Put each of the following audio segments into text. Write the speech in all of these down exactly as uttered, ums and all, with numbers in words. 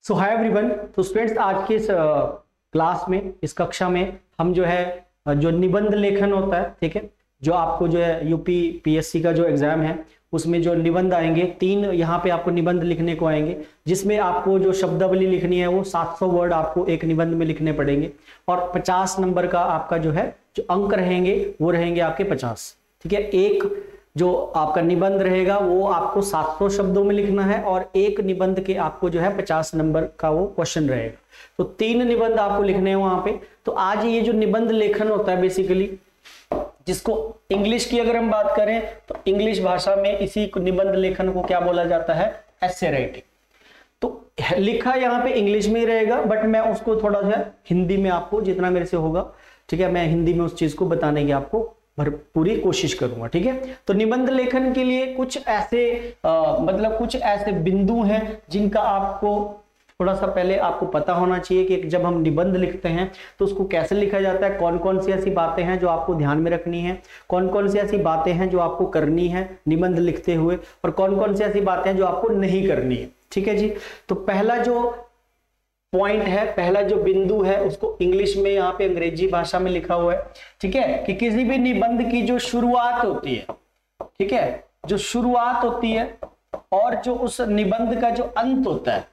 सो hi everyone. तो students, आज के इस क्लास में, इस कक्षा में हम जो है जो निबंध लेखन होता है, ठीक है, जो आपको जो है यूपी पीएससी का जो एग्जाम है उसमें जो निबंध आएंगे, तीन यहाँ पे आपको निबंध लिखने को आएंगे, जिसमें आपको जो शब्दावली लिखनी है वो सात सौ वर्ड आपको एक निबंध में लिखने पड़ेंगे और पचास नंबर का आपका जो है जो अंक रहेंगे वो रहेंगे आपके पचास। ठीक है, एक जो आपका निबंध रहेगा वो आपको सात सौ शब्दों में लिखना है और एक निबंध के आपको जो है पचास नंबर का वो क्वेश्चन रहेगा। तो तीन निबंध आपको लिखने हैं वहां पे। तो आज ये जो निबंध लेखन होता है बेसिकली, जिसको इंग्लिश की अगर हम बात करें तो इंग्लिश भाषा में इसी निबंध लेखन को क्या बोला जाता है, एसे राइटिंग। तो लिखा यहाँ पे इंग्लिश में ही रहेगा, बट मैं उसको थोड़ा सा हिंदी में आपको जितना मेरे से होगा, ठीक है, मैं हिंदी में उस चीज को बताने की आपको भर पूरी कोशिश करूंगा। ठीक है, तो निबंध लेखन के लिए कुछ ऐसे आ, मतलब कुछ ऐसे बिंदु हैं जिनका आपको थोड़ा सा पहले आपको पता होना चाहिए कि जब हम निबंध लिखते हैं तो उसको कैसे लिखा जाता है, कौन कौन सी ऐसी बातें हैं जो आपको ध्यान में रखनी है, कौन कौन सी ऐसी बातें हैं जो आपको करनी है निबंध लिखते हुए, और कौन कौन सी ऐसी बातें हैं जो आपको नहीं करनी है। ठीक है जी, तो पहला जो पॉइंट है, पहला जो बिंदु है, उसको इंग्लिश में यहाँ पे अंग्रेजी भाषा में लिखा हुआ है। ठीक है, कि किसी भी निबंध की जो शुरुआत होती है, ठीक है, जो शुरुआत होती है और जो उस निबंध का जो अंत होता है,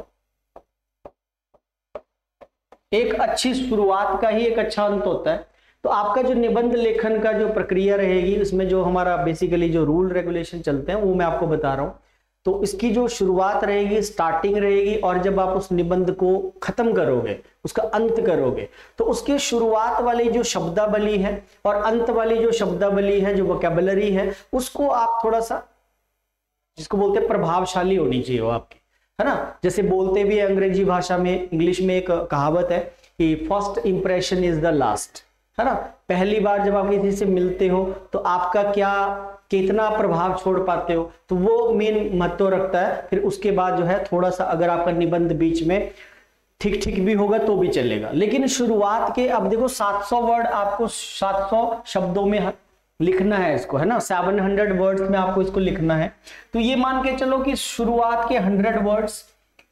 एक अच्छी शुरुआत का ही एक अच्छा अंत होता है। तो आपका जो निबंध लेखन का जो प्रक्रिया रहेगी, उसमें जो हमारा बेसिकली जो रूल रेगुलेशन चलते हैं वो मैं आपको बता रहा हूं। तो इसकी जो शुरुआत रहेगी, स्टार्टिंग रहेगी, और जब आप उस निबंध को खत्म करोगे, उसका अंत करोगे, तो उसकी शुरुआत वाली जो शब्दावली है और अंत वाली जो शब्दावली है, जो वोकैबुलरी है, उसको आप थोड़ा सा, जिसको बोलते हैं प्रभावशाली होनी चाहिए वो आपकी, है ना। जैसे बोलते भी अंग्रेजी भाषा में, इंग्लिश में एक कहावत है कि first impression is the last, है ना। पहली बार जब आप किसी से मिलते हो तो आपका क्या कितना प्रभाव छोड़ पाते हो, तो वो मेन महत्व रखता है। फिर उसके बाद जो है थोड़ा सा अगर आपका निबंध बीच में ठीक ठीक भी होगा तो भी चलेगा, लेकिन शुरुआत के, अब देखो सात सौ वर्ड आपको सात सौ शब्दों में लिखना है इसको, है ना, सात सौ वर्ड्स में आपको इसको लिखना है। तो ये मान के चलो कि शुरुआत के हंड्रेड वर्ड्स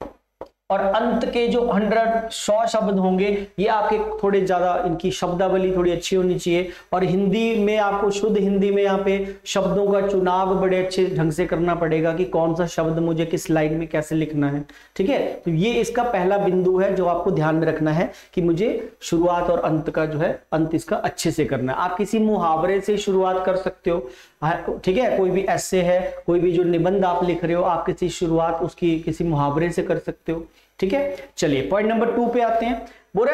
और अंत के जो हंड्रेड सौ शब्द होंगे, ये आपके थोड़े ज्यादा, इनकी शब्दावली थोड़ी अच्छी होनी चाहिए। और हिंदी में आपको शुद्ध हिंदी में यहाँ पे शब्दों का चुनाव बड़े अच्छे ढंग से करना पड़ेगा कि कौन सा शब्द मुझे किस लाइन में कैसे लिखना है। ठीक है, तो ये इसका पहला बिंदु है जो आपको ध्यान में रखना है कि मुझे शुरुआत और अंत का जो है अंत इसका अच्छे से करना है। आप किसी मुहावरे से शुरुआत कर सकते हो, ठीक है, कोई भी ऐसे है, कोई भी जो निबंध आप लिख रहे हो, आप किसी शुरुआत उसकी किसी मुहावरे से कर सकते हो। ठीक है, चलिए पॉइंट नंबर टू पे आते हैं। बोले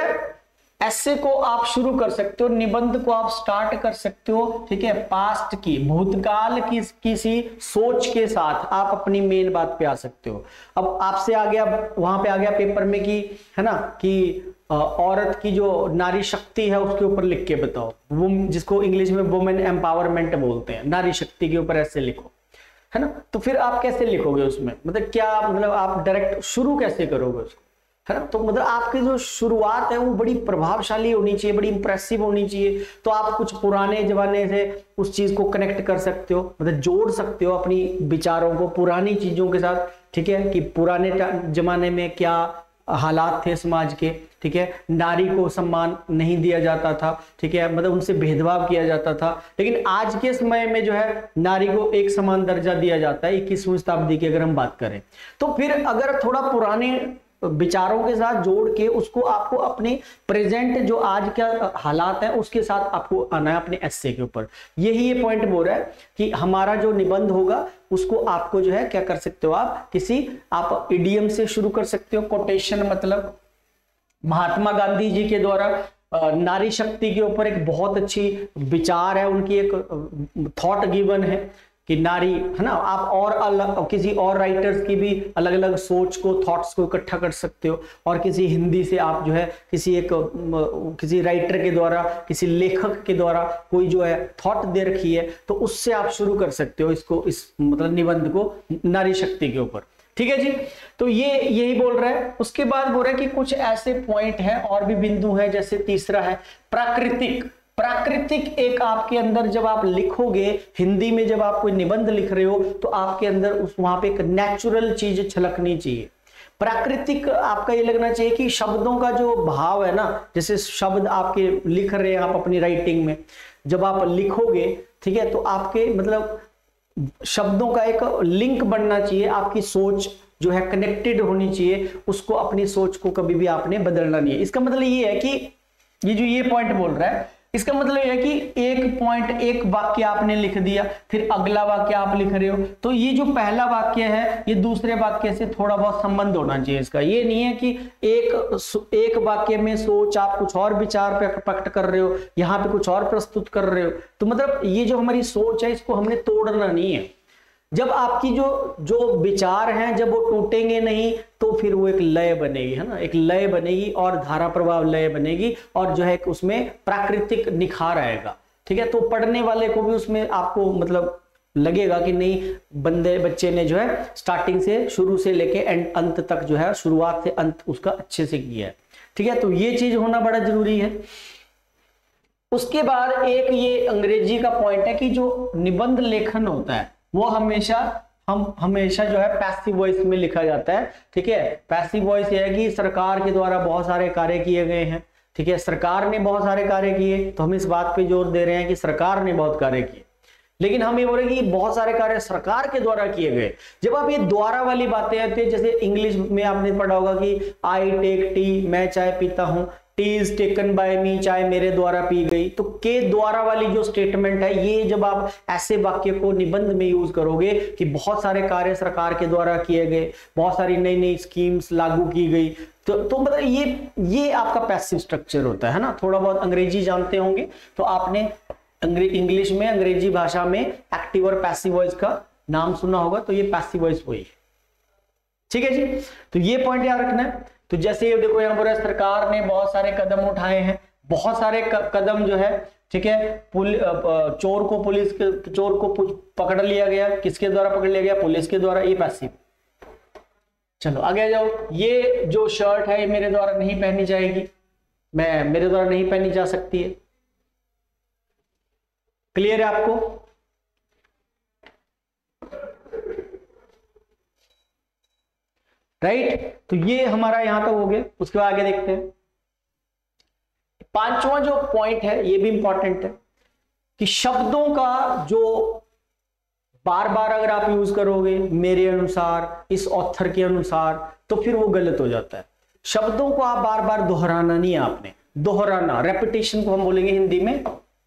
ऐसे को आप शुरू कर सकते हो, निबंध को आप स्टार्ट कर सकते हो, ठीक है, पास्ट की, भूतकाल की किसी सोच के साथ आप अपनी मेन बात पे आ सकते हो। अब आपसे आ गया, वहां पे आ गया पेपर में कि, है ना, कि औरत की जो नारी शक्ति है उसके ऊपर लिख के बताओ, वो जिसको इंग्लिश में वुमेन एम्पावरमेंट बोलते हैं, नारी शक्ति के ऊपर ऐसे लिखो, है ना। तो फिर आप कैसे लिखोगे उसमें, मतलब क्या, मतलब आप डायरेक्ट शुरू कैसे करोगे उसको, है ना। तो मतलब आपकी जो शुरुआत है वो बड़ी प्रभावशाली होनी चाहिए, बड़ी इंप्रेसिव होनी चाहिए। तो आप कुछ पुराने जमाने से उस चीज को कनेक्ट कर सकते हो, मतलब जोड़ सकते हो अपनी विचारों को पुरानी चीजों के साथ। ठीक है, कि पुराने जमाने में क्या हालात थे समाज के, ठीक है, नारी को सम्मान नहीं दिया जाता था, ठीक है, मतलब उनसे भेदभाव किया जाता था। लेकिन आज के समय में जो है नारी को एक समान दर्जा दिया जाता है, इक्कीसवीं शताब्दी की अगर हम बात करें। तो फिर अगर थोड़ा पुराने विचारों के साथ जोड़ के उसको आपको अपने प्रेजेंट जो आज का हालात है उसके साथ आपको आना है अपने एस्से के ऊपर। यही ये पॉइंट बोल रहा है कि हमारा जो निबंध होगा उसको आपको जो है क्या कर सकते हो, आप किसी आप इडियम से शुरू कर सकते हो। कोटेशन मतलब महात्मा गांधी जी के द्वारा नारी शक्ति के ऊपर एक बहुत अच्छी विचार है, उनकी एक थॉट गिवन है कि नारी, है ना। आप और अलग किसी और राइटर्स की भी अलग अलग सोच को, थॉट्स को इकट्ठा कर सकते हो, और किसी हिंदी से आप जो है किसी एक किसी राइटर के द्वारा, किसी लेखक के द्वारा कोई जो है थॉट दे रखी है, तो उससे आप शुरू कर सकते हो इसको, इस मतलब निबंध को नारी शक्ति के ऊपर। ठीक है जी, तो ये यही बोल रहा है। उसके बाद बोल रहा है कि कुछ ऐसे पॉइंट हैं और भी बिंदु हैं, जैसे तीसरा है प्राकृतिक। प्राकृतिक एक आपके अंदर जब आप लिखोगे, हिंदी में जब आप कोई निबंध लिख रहे हो तो आपके अंदर उस वहां पे एक नेचुरल चीज छलकनी चाहिए। प्राकृतिक आपका ये लगना चाहिए कि शब्दों का जो भाव है ना, जैसे शब्द आपके लिख रहे हैं आप अपनी राइटिंग में, जब आप लिखोगे ठीक है, तो आपके मतलब शब्दों का एक लिंक बनना चाहिए, आपकी सोच जो है कनेक्टेड होनी चाहिए, उसको अपनी सोच को कभी भी आपने बदलना नहीं है। इसका मतलब ये है कि ये जो ये पॉइंट बोल रहा है, इसका मतलब यह है कि एक पॉइंट एक वाक्य आपने लिख दिया, फिर अगला वाक्य आप लिख रहे हो, तो ये जो पहला वाक्य है ये दूसरे वाक्य से थोड़ा बहुत संबंध होना चाहिए इसका। ये नहीं है कि एक एक वाक्य में सोच आप कुछ और विचार प्रकट कर रहे हो, यहाँ पे कुछ और प्रस्तुत कर रहे हो, तो मतलब ये जो हमारी सोच है इसको हमने तोड़ना नहीं है। जब आपकी जो जो विचार हैं जब वो टूटेंगे नहीं तो फिर वो एक लय बनेगी, है ना, एक लय बनेगी और धारा प्रभाव लय बनेगी, और जो है उसमें प्राकृतिक निखार आएगा। ठीक है, तो पढ़ने वाले को भी उसमें आपको मतलब लगेगा कि नहीं, बंदे बच्चे ने जो है स्टार्टिंग से शुरू से लेके एंड अंत तक जो है शुरुआत से अंत उसका अच्छे से किया है। ठीक है, तो ये चीज होना बड़ा जरूरी है। उसके बाद एक ये अंग्रेजी का पॉइंट है कि जो निबंध लेखन होता है वो हमेशा हम हमेशा जो है पैसिव वॉइस में लिखा जाता है। ठीक है, पैसिव वॉइस ये है कि सरकार के द्वारा बहुत सारे कार्य किए गए हैं। ठीक है, सरकार ने बहुत सारे कार्य किए, तो हम इस बात पे जोर दे रहे हैं कि सरकार ने बहुत कार्य किए, लेकिन हम ये बोल रहे हैं कि बहुत सारे कार्य सरकार के द्वारा किए गए। जब आप ये द्वारा वाली बातें आती है, जैसे इंग्लिश में आपने पढ़ा होगा कि आई टेक टी, मैं चाय पीता हूं, tea is taken by me, चाय मेरे द्वारा पी गई, तो के द्वारा वाली जो स्टेटमेंट है, ये जब आप ऐसे वाक्य को निबंध में यूज करोगे कि बहुत सारे कार्य सरकार के द्वारा किए गए, बहुत सारी नई नई स्कीम्स लागू की गई, तो तो मतलब ये ये आपका पैसिव स्ट्रक्चर होता है ना। थोड़ा बहुत अंग्रेजी जानते होंगे तो आपने इंग्लिश में अंग्रेजी भाषा में एक्टिव और पैसिव वॉइस का नाम सुना होगा, तो ये पैसिव वॉइस वही है। ठीक है जी, तो ये पॉइंट याद रखना है। तो जैसे ये देखो यहाँ पर सरकार ने बहुत सारे कदम उठाए हैं, बहुत सारे कदम जो है, ठीक है, चोर को पुलिस के चोर को पकड़ लिया गया, किसके द्वारा पकड़ लिया गया, पुलिस के द्वारा, ये पैसिव। चलो आगे जाओ, ये जो शर्ट है ये मेरे द्वारा नहीं पहनी जाएगी, मैं मेरे द्वारा नहीं पहनी जा सकती है। क्लियर है आपको? Right right? तो ये हमारा यहां तक हो गया। उसके बाद आगे देखते हैं, पांचवा जो पॉइंट है ये भी इंपॉर्टेंट है कि शब्दों का जो बार बार अगर आप यूज करोगे मेरे अनुसार, इस ऑथर के अनुसार, तो फिर वो गलत हो जाता है। शब्दों को आप बार बार दोहराना नहीं है, आपने दोहराना, रेपिटेशन को हम बोलेंगे हिंदी में,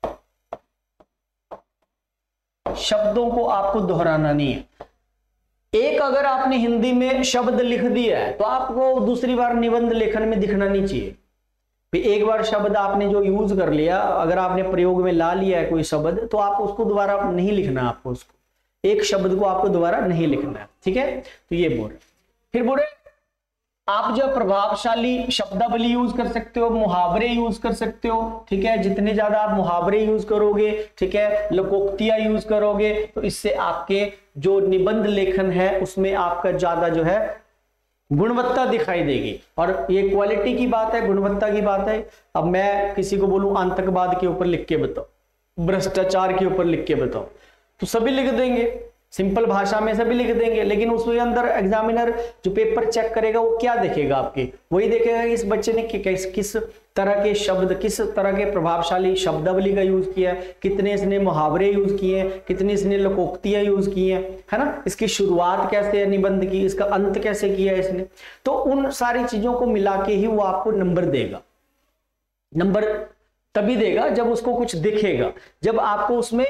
शब्दों को आपको दोहराना नहीं है। एक अगर आपने हिंदी में शब्द लिख दिया है तो आपको दूसरी बार निबंध लेखन में दिखना नहीं चाहिए। एक बार शब्द आपने जो यूज कर लिया, अगर आपने प्रयोग में ला लिया है कोई शब्द, तो आप उसको दोबारा नहीं लिखना, आपको उसको एक शब्द को आपको दोबारा नहीं लिखना है। ठीक है, तो ये बोल रहे। फिर बोल रहे आप जो प्रभावशाली शब्दावली यूज कर सकते हो, मुहावरे यूज कर सकते हो। ठीक है, जितने ज्यादा आप मुहावरे यूज करोगे, ठीक है, लोकोक्तियां यूज करोगे, तो इससे आपके जो निबंध लेखन है उसमें आपका ज्यादा जो है गुणवत्ता दिखाई देगी। और ये क्वालिटी की बात है, गुणवत्ता की बात है। अब मैं किसी को बोलूं आतंकवाद के ऊपर लिख के बताओ, भ्रष्टाचार के ऊपर लिख के बताओ, तो सभी लिख देंगे, सिंपल भाषा में सभी लिख देंगे, लेकिन उसके अंदर एग्जामिनर जो पेपर चेक करेगा वो क्या देखेगा, आपके वही देखेगा कि इस बच्चे ने किस किस तरह के शब्द, किस तरह के प्रभावशाली शब्दावली का यूज किया है, कितने इसने मुहावरे यूज किए हैं, कितनी इसने लोकोक्तियां यूज की हैं, है ना, इसकी शुरुआत कैसे है निबंध की, इसका अंत कैसे किया है इसने। तो उन सारी चीजों को मिला के ही वो आपको नंबर देगा। नंबर तभी देगा जब उसको कुछ दिखेगा, जब आपको उसमें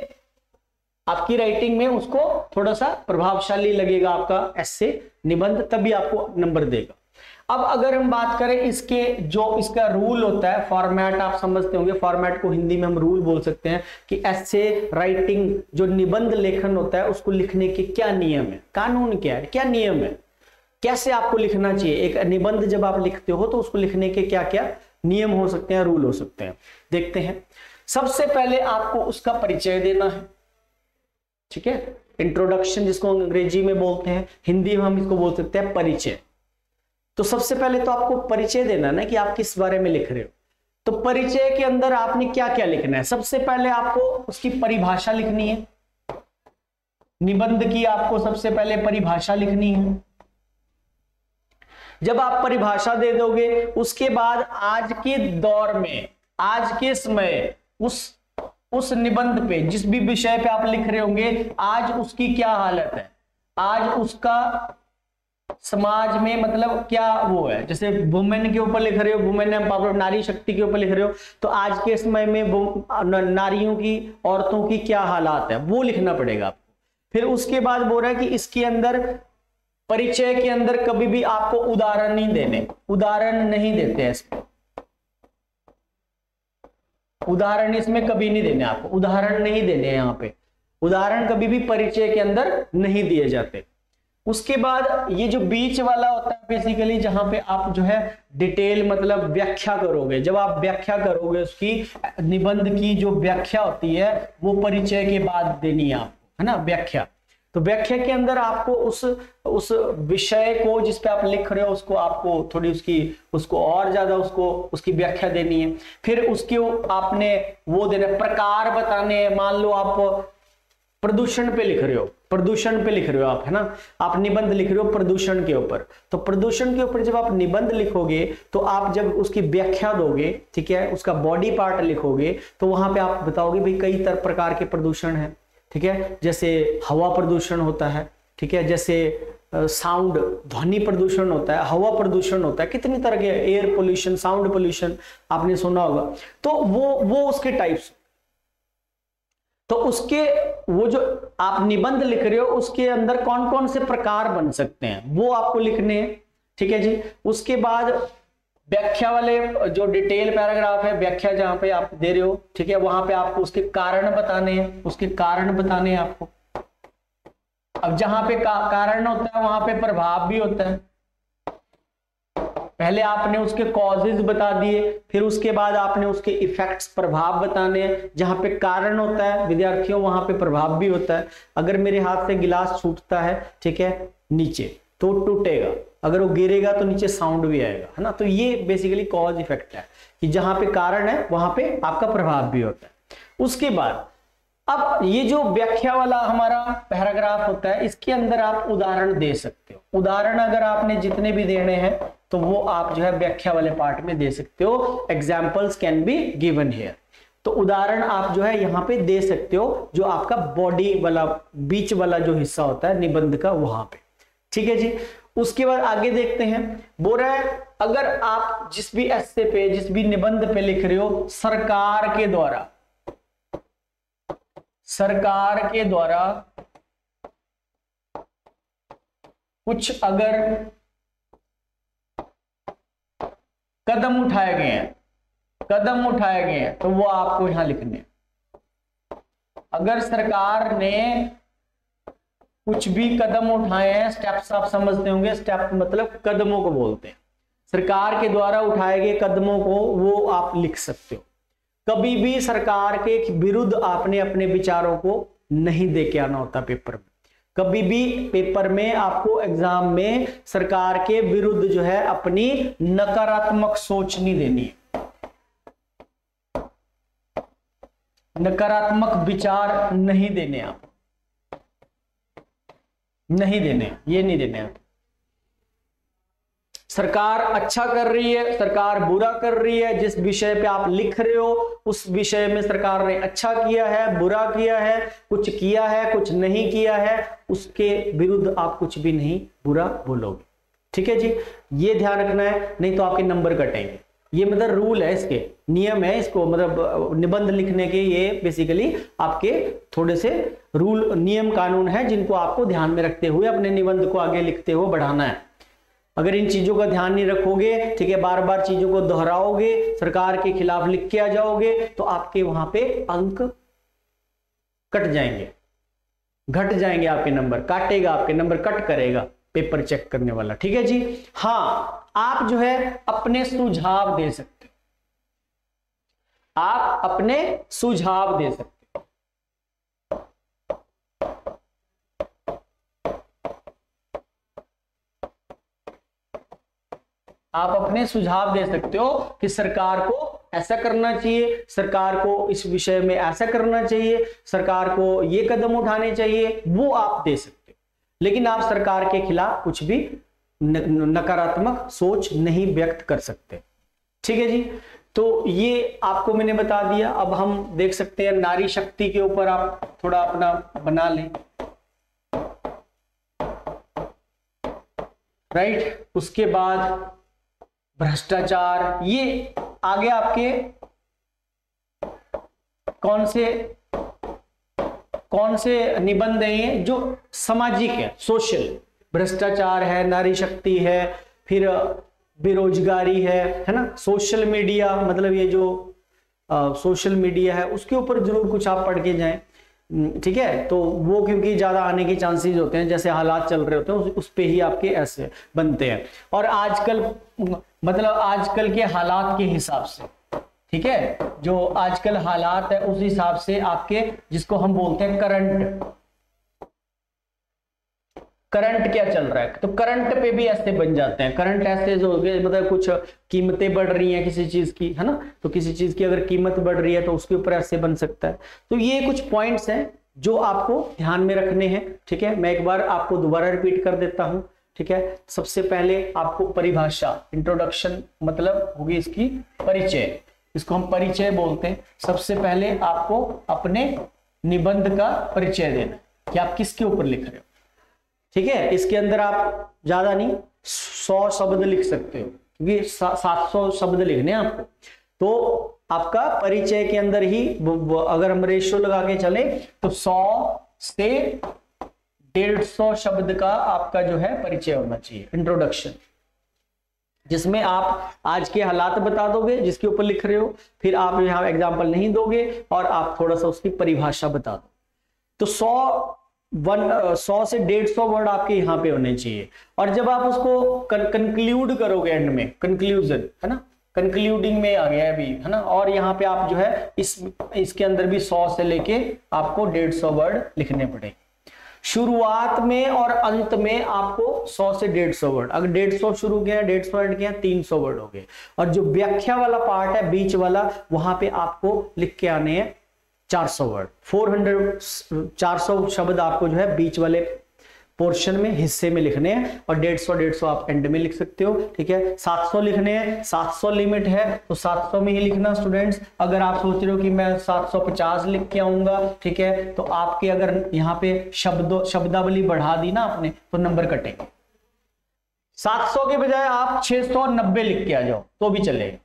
आपकी राइटिंग में उसको थोड़ा सा प्रभावशाली लगेगा आपका एस्से निबंध, तभी आपको नंबर देगा। अब अगर हम बात करें इसके जो इसका रूल होता है, फॉर्मेट आप समझते होंगे, फॉर्मेट को हिंदी में हम रूल बोल सकते हैं कि एस्से राइटिंग जो निबंध लेखन होता है उसको लिखने के क्या नियम है, कानून क्या है, क्या नियम है, कैसे आपको लिखना चाहिए। एक निबंध जब आप लिखते हो तो उसको लिखने के क्या क्या नियम हो सकते हैं, रूल हो सकते हैं, देखते हैं। सबसे पहले आपको उसका परिचय देना है। ठीक है, इंट्रोडक्शन जिसको अंग्रेजी में बोलते हैं, हिंदी में हम इसको बोल सकते हैं परिचय। तो सबसे पहले तो आपको परिचय देना ना कि आप किस बारे में लिख रहे हो। तो परिचय के अंदर आपने क्या क्या लिखना है, सबसे पहले आपको उसकी परिभाषा लिखनी है, निबंध की आपको सबसे पहले परिभाषा लिखनी है। जब आप परिभाषा दे दोगे उसके बाद आज के दौर में, आज के समय उस उस निबंध पे, जिस भी विषय पे आप लिख रहे होंगे, आज उसकी क्या हालत है, आज उसका समाज में मतलब क्या वो है। जैसे वुमेन के ऊपर लिख रहे हो, वुमेन एम्पावरमेंट, नारी शक्ति के ऊपर लिख रहे हो, तो आज के समय में नारियों की, औरतों की क्या हालात है, वो लिखना पड़ेगा आपको। फिर उसके बाद बोल रहा है कि इसके अंदर परिचय के अंदर कभी भी आपको उदाहरण नहीं देने, उदाहरण नहीं देते हैं इसमें, उदाहरण इसमें कभी नहीं देने आपको, उदाहरण नहीं देने यहाँ पे, उदाहरण कभी भी परिचय के अंदर नहीं दिए जाते। उसके बाद ये जो बीच वाला होता है बेसिकली, जहां पे आप जो है डिटेल मतलब व्याख्या करोगे, जब आप व्याख्या करोगे उसकी निबंध की जो व्याख्या होती है वो परिचय के बाद देनी है आपको, है ना, व्याख्या। तो व्याख्या के अंदर आपको उस उस विषय को जिस पे आप लिख रहे हो उसको आपको थोड़ी उसकी उसको और ज्यादा उसको उसकी व्याख्या देनी है। फिर उसके आपने वो देना, प्रकार बताने हैं। मान लो आप प्रदूषण पे लिख रहे हो, प्रदूषण पे लिख रहे हो आप, है ना, आप निबंध लिख रहे हो प्रदूषण के ऊपर, तो प्रदूषण के ऊपर जब आप निबंध लिखोगे तो आप जब उसकी व्याख्या दोगे, ठीक है, उसका बॉडी पार्ट लिखोगे, तो वहां पे आप बताओगे भाई कई तरह प्रकार के प्रदूषण है, ठीक है, जैसे हवा प्रदूषण होता है, ठीक है, जैसे साउंड ध्वनि प्रदूषण होता है, हवा प्रदूषण होता है, कितनी तरह के, एयर पोल्यूशन, साउंड पोल्यूशन आपने सुना होगा। तो वो वो उसके टाइप्स, तो उसके वो जो आप निबंध लिख रहे हो उसके अंदर कौन कौन से प्रकार बन सकते हैं वो आपको लिखने हैं, ठीक है जी। उसके बाद व्याख्या वाले जो डिटेल पैराग्राफ है, व्याख्या जहां पे आप दे रहे हो, ठीक है, वहां पे आपको उसके कारण बताने हैं, उसके कारण बताने हैं आपको। अब जहां पे का, कारण होता है वहां पे प्रभाव भी होता है। पहले आपने उसके कॉजेज बता दिए, फिर उसके बाद आपने उसके इफेक्ट्स, प्रभाव बताने हैं। जहां पे कारण होता है विद्यार्थियों वहां पे प्रभाव भी होता है। अगर मेरे हाथ से गिलास छूटता है, ठीक है, नीचे तो टूटेगा, अगर वो गिरेगा तो नीचे साउंड भी आएगा, है ना। तो ये बेसिकली कॉज इफेक्ट है कि जहां पे कारण है वहां पे आपका प्रभाव भी होता है। उसके बाद अब ये जो व्याख्या वाला हमारा पैराग्राफ होता है, इसके अंदर आप उदाहरण दे सकते हो। उदाहरण अगर आपने जितने भी देने हैं तो वो आप जो है व्याख्या वाले पार्ट में दे सकते हो। Examples can be given here. तो उदाहरण आप जो है यहाँ पे दे सकते हो, जो आपका बॉडी वाला बीच वाला जो हिस्सा होता है निबंध का, वहां पे, ठीक है जी। उसके बाद आगे देखते हैं, बोल रहा है अगर आप जिस भी एस्से पे, जिस भी निबंध पे लिख रहे हो, सरकार के द्वारा सरकार के द्वारा कुछ अगर कदम उठाए गए हैं, कदम उठाए गए हैं तो वो आपको यहां लिखने हैं। अगर सरकार ने कुछ भी कदम उठाए हैं, स्टेप्स आप समझते होंगे, स्टेप मतलब कदमों को बोलते हैं, सरकार के द्वारा उठाए गए कदमों को वो आप लिख सकते हो। कभी भी सरकार के विरुद्ध आपने अपने विचारों को नहीं दे के आना होता पेपर में। कभी भी पेपर में आपको एग्जाम में सरकार के विरुद्ध जो है अपनी नकारात्मक सोच नहीं देनी है, नकारात्मक विचार नहीं देने, आप नहीं देने, ये नहीं देने आप। सरकार अच्छा कर रही है, सरकार बुरा कर रही है, जिस विषय पे आप लिख रहे हो उस विषय में सरकार ने अच्छा किया है, बुरा किया है, कुछ किया है, कुछ नहीं किया है, उसके विरुद्ध आप कुछ भी नहीं बुरा बोलोगे, ठीक है जी। ये ध्यान रखना है, नहीं तो आपके नंबर कटेंगे। ये मतलब रूल है, इसके नियम है, इसको मतलब निबंध लिखने के ये बेसिकली आपके थोड़े से रूल, नियम, कानून है जिनको आपको ध्यान में रखते हुए अपने निबंध को आगे लिखते हुए बढ़ाना है। अगर इन चीजों का ध्यान नहीं रखोगे, ठीक है, बार बार चीजों को दोहराओगे, सरकार के खिलाफ लिख के आ जाओगे, तो आपके वहां पे अंक कट जाएंगे, घट जाएंगे, आपके नंबर काटेगा, आपके नंबर कट करेगा पेपर चेक करने वाला, ठीक है जी। हाँ, आप जो है अपने सुझाव दे सकते हो, आप अपने सुझाव दे सकते हो। आप अपने सुझाव दे सकते हो कि सरकार को ऐसा करना चाहिए, सरकार को इस विषय में ऐसा करना चाहिए, सरकार को ये कदम उठाने चाहिए, वो आप दे सकते हो। लेकिन आप सरकार के खिलाफ कुछ भी नकारात्मक सोच नहीं व्यक्त कर सकते। ठीक है जी, तो ये आपको मैंने बता दिया। अब हम देख सकते हैं नारी शक्ति के ऊपर आप थोड़ा अपना बना लें, राइट। उसके बाद भ्रष्टाचार, ये आगे आपके कौन से कौन से निबंध हैं जो सामाजिक है, सोशल। भ्रष्टाचार है, नारी शक्ति है, फिर बेरोजगारी है है ना, सोशल मीडिया, मतलब ये जो आ, सोशल मीडिया है उसके ऊपर जरूर कुछ आप पढ़ के जाएं। ठीक है, तो वो क्योंकि ज्यादा आने के चांसेस होते हैं, जैसे हालात चल रहे होते हैं उस पे ही आपके ऐसे बनते हैं। और आजकल मतलब आजकल के हालात के हिसाब से, ठीक है, जो आजकल हालात है उस हिसाब से आपके, जिसको हम बोलते हैं करंट, करंट क्या चल रहा है, तो करंट पे भी ऐसे बन जाते हैं। करंट ऐसे जो हो गए, मतलब कुछ कीमतें बढ़ रही हैं किसी चीज की, है ना, तो किसी चीज की अगर कीमत बढ़ रही है तो उसके ऊपर ऐसे बन सकता है। तो ये कुछ पॉइंट्स हैं जो आपको ध्यान में रखने हैं। ठीक है, मैं एक बार आपको दोबारा रिपीट कर देता हूं। ठीक है, सबसे पहले आपको परिभाषा, इंट्रोडक्शन, मतलब होगी इसकी परिचय, इसको हम परिचय बोलते हैं। सबसे पहले आपको अपने निबंध का परिचय देना कि आप किसके ऊपर लिख रहे हो। ठीक है, इसके अंदर आप ज्यादा नहीं, सौ शब्द लिख सकते हो, क्योंकि सात सौ शब्द लिखने हैं आपको। तो आपका परिचय के अंदर ही अगर हम रेशियो लगा के चले तो सौ से डेढ़ सौ शब्द का आपका जो है परिचय होना चाहिए, इंट्रोडक्शन, जिसमें आप आज के हालात बता दोगे जिसके ऊपर लिख रहे हो, फिर आप यहाँ एग्जाम्पल नहीं दोगे और आप थोड़ा सा उसकी परिभाषा बता दो। तो सौ वन सौ से डेढ़ सौ वर्ड आपके यहाँ पे होने चाहिए। और जब आप उसको कंक्लूड करोगे एंड में, कंक्लूजन, है ना, कंक्लूडिंग में आ गया अभी, है ना, और यहाँ पे आप जो है इस इसके अंदर भी सौ से लेके आपको डेढ़ सौ वर्ड लिखने पड़ेंगे। शुरुआत में और अंत में आपको सौ से डेढ़ सौ वर्ड, अगर डेढ़ सौ शुरू किया, डेढ़ सौ एंड किया, तीन सौ वर्ड हो गए। और जो व्याख्या वाला पार्ट है, बीच वाला, वहां पे आपको लिख के आने हैं चार सौ वर्ड, चार सौ चार सौ शब्द आपको जो है बीच वाले पोर्शन में, हिस्से में लिखने हैं, और डेढ़ सौ डेढ़ सौ आप एंड में लिख सकते हो। ठीक है, सात सौ लिखने हैं, सात सौ लिमिट है तो सात सौ में ही लिखना स्टूडेंट्स। अगर आप सोच रहे हो कि मैं सात सौ पचास लिख के आऊंगा, ठीक है, तो आपके अगर यहाँ पे शब्दों शब्दावली बढ़ा दी ना आपने तो नंबर कटेंगे। सात सौ के बजाय आप छह सौ नब्बे लिख के आ जाओ तो भी चलेगा,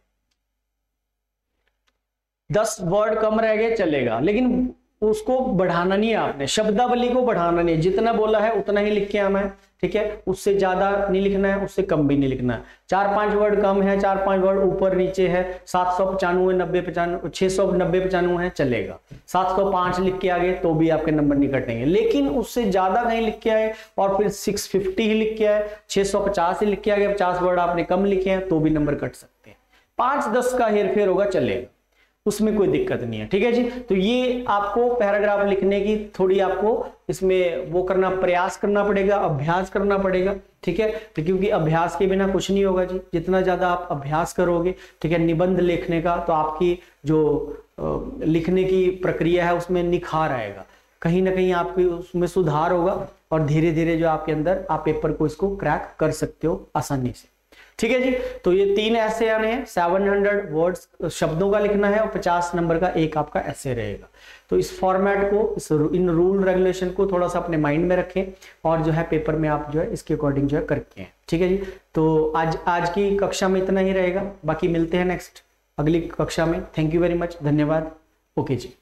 दस वर्ड कम रह गए चलेगा, लेकिन उसको बढ़ाना नहीं है आपने, शब्दावली को बढ़ाना नहीं है, जितना बोला है उतना ही लिख के आना है। ठीक है, उससे ज्यादा नहीं लिखना है, उससे कम भी नहीं लिखना है। चार पांच वर्ड कम है, चार पांच वर्ड ऊपर नीचे है, सात सौ पचानवे नब्बे पचानवे छह सौ नब्बे पचानवे है चलेगा। सात सौ पांच लिख के आगे तो भी आपके नंबर नहीं कटेंगे, लेकिन उससे ज्यादा कहीं लिख के आए और फिर सिक्स फिफ्टी ही लिख के आए, छह सौ पचास ही लिख के आगे, पचास वर्ड आपने कम लिखे हैं तो भी नंबर कट सकते हैं। पांच दस का हेर फेर होगा चलेगा, उसमें कोई दिक्कत नहीं है। ठीक है जी, तो ये आपको पैराग्राफ लिखने की थोड़ी आपको इसमें वो करना, प्रयास करना पड़ेगा, अभ्यास करना पड़ेगा। ठीक है, तो क्योंकि अभ्यास के बिना कुछ नहीं होगा जी, जितना ज्यादा आप अभ्यास करोगे, ठीक है, निबंध लिखने का, तो आपकी जो लिखने की प्रक्रिया है उसमें निखार आएगा, कहीं ना कहीं आपकी उसमें सुधार होगा, और धीरे धीरे जो आपके अंदर आप पेपर को इसको क्रैक कर सकते हो आसानी से। ठीक है जी, तो ये तीन ऐसे आने हैं, सात सौ वर्ड्स शब्दों का लिखना है और पचास नंबर का एक आपका ऐसे रहेगा। तो इस फॉर्मेट को, इस इन रूल रेगुलेशन को थोड़ा सा अपने माइंड में रखें और जो है पेपर में आप जो है इसके अकॉर्डिंग जो है करके हैं। ठीक है जी, तो आज आज की कक्षा में इतना ही रहेगा, बाकी मिलते हैं नेक्स्ट अगली कक्षा में। थैंक यू वेरी मच, धन्यवाद। ओके जी।